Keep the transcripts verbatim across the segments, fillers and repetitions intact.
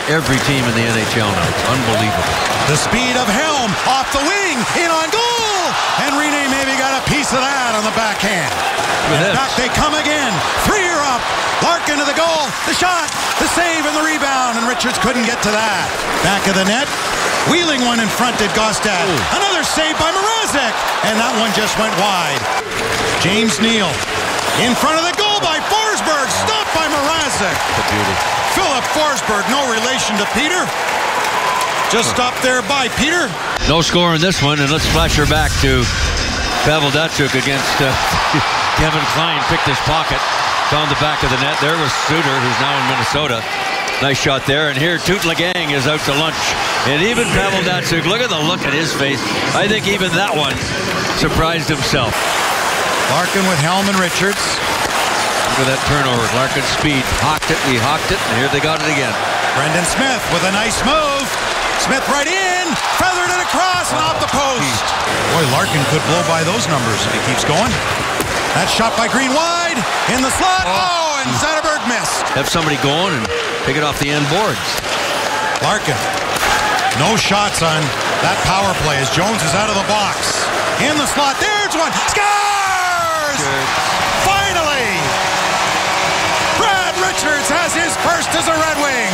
every team in the N H L now. It's unbelievable. The speed of Helm off the wing, in on goal, and Rene maybe got a piece of that on the backhand. And back they come again. Three are up. Larkin to the goal. The shot, the save, and the rebound, and Richards couldn't get to that. Back of the net. Wheeling one in front did Gaustad. Ooh. Another save by Mrazek, and that one just went wide. James Neal in front of the goal by Forsberg. Stopped by Mrazek. The beauty. Philip Forsberg, no relation to Peter. Just stopped there by Peter. No score in this one, and let's flash her back to Pavel Datsyuk against uh, Kevin Klein. Picked his pocket, found the back of the net. There was Suter, who's now in Minnesota. Nice shot there, and here Toot Legang is out to lunch. And even Pavel Datsyuk, look at the look at his face. I think even that one surprised himself. Larkin with Helm and Richards. Look at that turnover. Larkin's speed. Hawked it, he hawked it, and here they got it again. Brendan Smith with a nice move. Smith right in, feathered it across and off the post. Boy, Larkin could blow by those numbers if he keeps going. That shot by Green wide, in the slot. Oh, and Zetterberg missed. Have somebody going and pick it off the end boards. Larkin, no shots on that power play as Jones is out of the box. In the slot, there's one. Scores! Good. Finally! Brad Richards has his first as a Red Wing.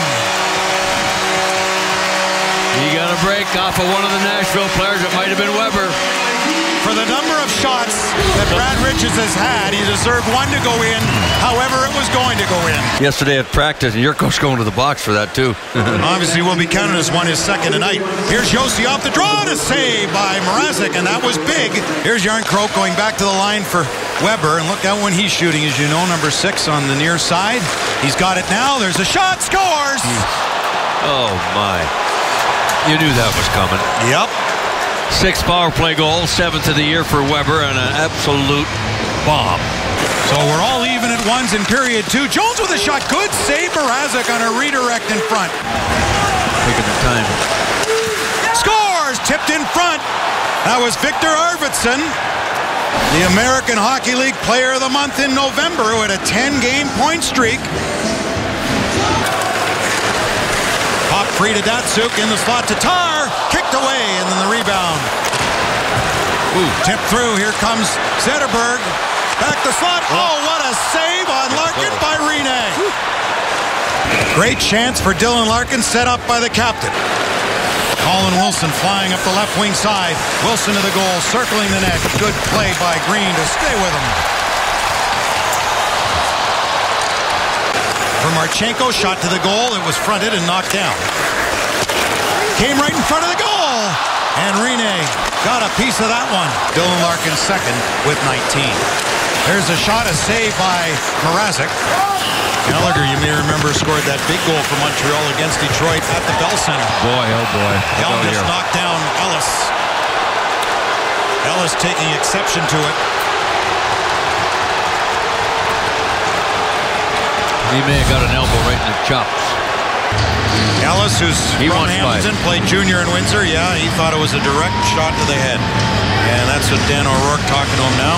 He got a break off of one of the Nashville players. It might have been Weber. For the number of shots that Brad Richards has had, he deserved one to go in, however it was going to go in. Yesterday at practice, and your coach going to the box for that too. Obviously will be counted as one his second tonight. Here's Josi off the draw, and a save by Mrazek, and that was big. Here's Jarnkrok going back to the line for Weber, and look out when he's shooting, as you know, number six on the near side. He's got it now. There's a shot, scores! Oh my. You knew that was coming. Yep. Six power play goals, seventh of the year for Weber, and an absolute bomb. So we're all even at ones in period two. Jones with a shot. Good save, Mrazek on a redirect in front. Taking the time. Scores! Tipped in front. That was Victor Arvidsson, the American Hockey League Player of the Month in November, who had a ten-game point streak. Pop free to Datsyuk, in the slot to Tar, kicked away, and then the rebound. Ooh, tipped through, here comes Zetterberg, back the slot, oh, what a save on Larkin by Rene. Great chance for Dylan Larkin, set up by the captain. Colin Wilson flying up the left wing side, Wilson to the goal, circling the net, good play by Green to stay with him. For Marchenko, shot to the goal. It was fronted and knocked down. Came right in front of the goal. And Rene got a piece of that one. Dylan Larkin second with nineteen. There's a shot, a save by Mrazek. Gallagher, you may remember, scored that big goal for Montreal against Detroit at the Bell Center. Boy, oh boy. Elvis knocked down Ellis. Ellis taking exception to it. He may have got an elbow right in the chops. Ellis, who's he from Hamilton, five. played junior in Windsor. Yeah, he thought it was a direct shot to the head. And that's what Dan O'Rourke talking to him now.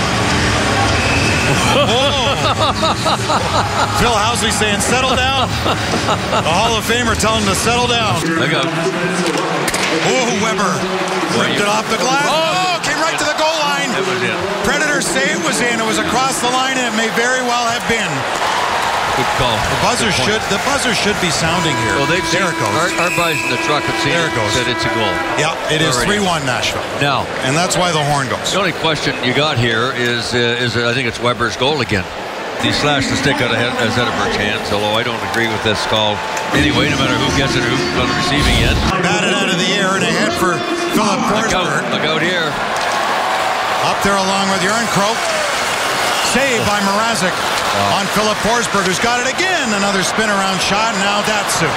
Oh. Phil Housley saying, settle down. The Hall of Famer telling him to settle down. Look out. Oh, Weber ripped it off the glass. Oh, came right to the goal line. That was it. Predator save was in. It was across the line, and it may very well have been. Good call. The buzzer should the buzzer should be sounding here. Well, they've there seen, it goes. Our, our guys in the truck have seen there it goes. Said it's a goal. Yeah, it is three one Nashville. Now, and that's why the horn goes. The only question you got here is uh, is uh, I think it's Weber's goal again. He slashed the stick out of Zetterberg's hands, although I don't agree with this call anyway, no matter who gets it or who's on the receiving end. Batted out of the air and ahead for Philip Forsberg. Look out, look out here. Up there along with Jarnkrok. Saved by Mrazek oh. on Philip Forsberg, who's got it again. Another spin around shot, now Datsyuk.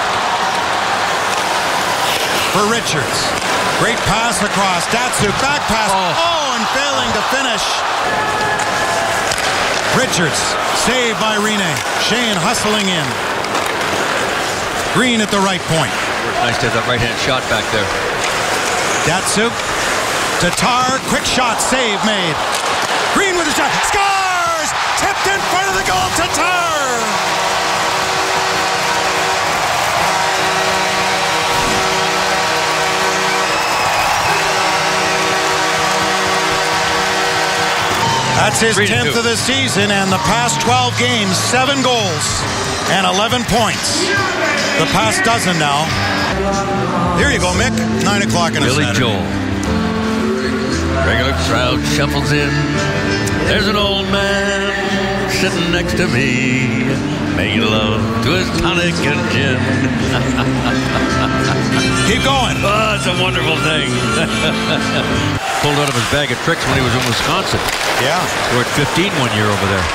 For Richards. Great pass across. Datsyuk, back pass. Oh, oh and failing to finish. Richards, saved by Rene. Shane hustling in. Green at the right point. Nice to have that right-hand shot back there. Datsyuk. Tatar, quick shot, save made. Green with a shot, scores! Tipped in front of the goal, Tatar! That's his tenth of the season, and the past twelve games, seven goals and eleven points. The past dozen now. Here you go, Mick. Nine o'clock in a Billy Saturday. Joel. Regular crowd shuffles in. There's an old man sitting next to me, making love to his tonic and gin. Keep going. Oh, it's a wonderful thing. Pulled out of his bag of tricks when he was in Wisconsin. Yeah. Scored fifteen one year over there.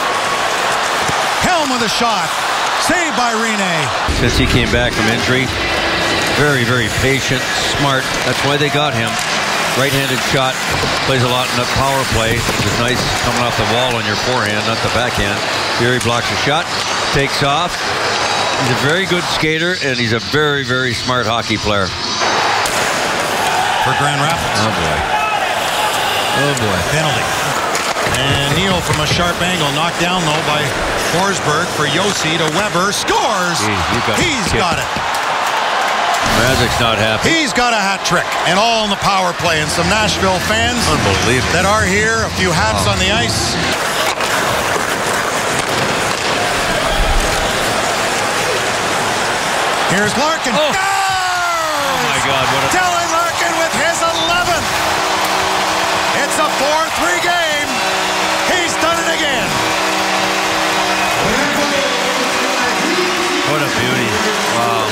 Helm with a shot. Saved by Rene. Since he came back from injury, very, very patient, smart. That's why they got him. Right-handed shot. Plays a lot in the power play, which is nice coming off the wall on your forehand, not the backhand. Here he blocks a shot. Takes off. He's a very good skater, and he's a very, very smart hockey player. For Grand Rapids. Oh, boy. Oh, boy. Penalty. And Neal from a sharp angle, knocked down, though, by Forsberg for Josi to Weber. Scores! Gee, you got He's kicked. got it. Mrazek's not happy. He's got a hat trick, and all in the power play. And some Nashville fans Unbelievable. that are here, a few hats Oh. on the ice. Here's Larkin. Oh. Scores! Oh, my God. What a... Dylan Larkin with his eleventh. It's a four three game. He's done it again. What a beauty. Wow.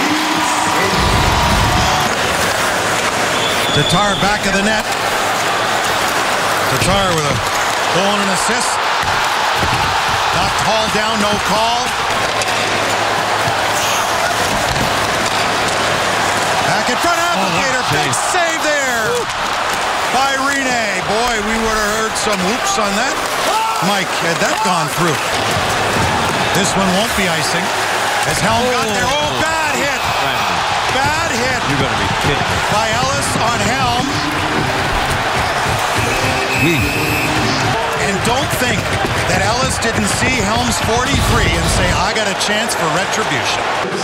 Tatar back of the net. Tatar with a goal and an assist. Knocked Hall down, no call. Back in front, Applicator. Oh, big save there by Rene. Boy, we would have heard some whoops on that. Mike, had that gone through. This one won't be icing. As Helm got there. Oh, bad hit. Bad hit. You're going to be kidding me. By Ellis on Helm. And don't think that Ellis didn't see Helm's forty-three and say, I got a chance for retribution.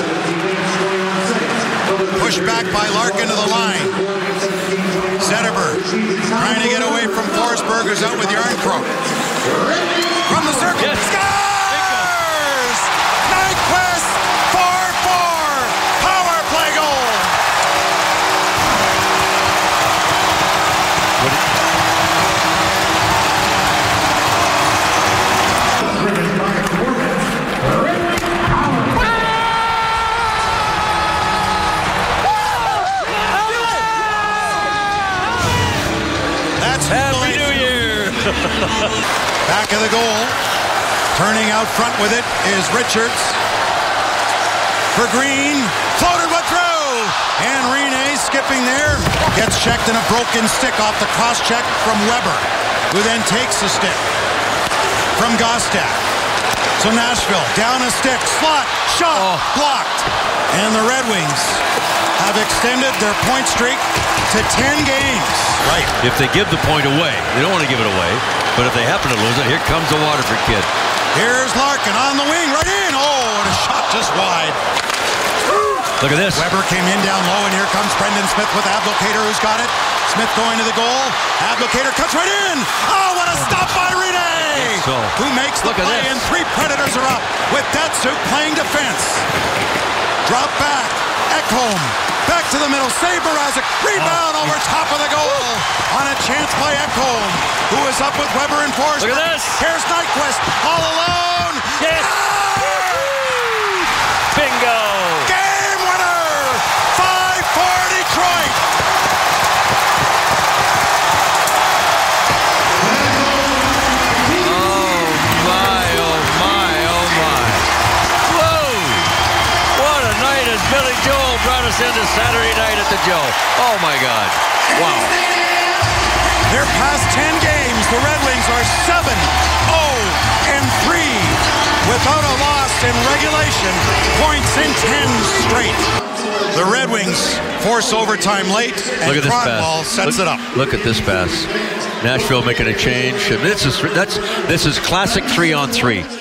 Pushed back by Larkin to the line. Zetterberg trying to get away from Forsberg, who's out with Yarncroke. From the circle. Yes. Scores! Nyquist, four four. Power play goal. That's Happy New Year! back of the goal. Turning out front with it is Richards. For Green. Floated one through. And Rene skipping there. Gets checked in a broken stick off the cross check from Weber, who then takes the stick from Gostak. So Nashville down a stick. Slot. Shot. Oh. Blocked. And the Red Wings have extended their point streak to ten games. Right. If they give the point away, they don't want to give it away, but if they happen to lose it, here comes the Waterford kid. Here's Larkin on the wing, right in. Oh, and a shot just wide. Look at this. Weber came in down low, and here comes Brendan Smith with Ablocator, who's got it. Smith going to the goal. Ablocator cuts right in. Oh, what a stop by Rene! So, who makes the look at play, this. and three Predators are up with Datsuk playing defense. Drop back. Ekholm back to the middle. Save Mrazek. Rebound Oh. over top of the goal. On a chance by Ekholm, who is up with Weber and Forsberg. Look at this. Here's Nyquist all alone. Yes. Bingo. Game winner. five four Detroit. Oh, my, oh, my, oh, my. Whoa. What a night as Billy Joel brought us into Saturday night at the Joe. Oh, my God. Wow. Their past ten games, the Red Wings are seven oh and three without a loss in regulation. Points in ten straight. The Red Wings force overtime late, and Look at this Cronwall pass. sets look, it up. Look at this pass. Nashville making a change. This is that's this is classic three on three.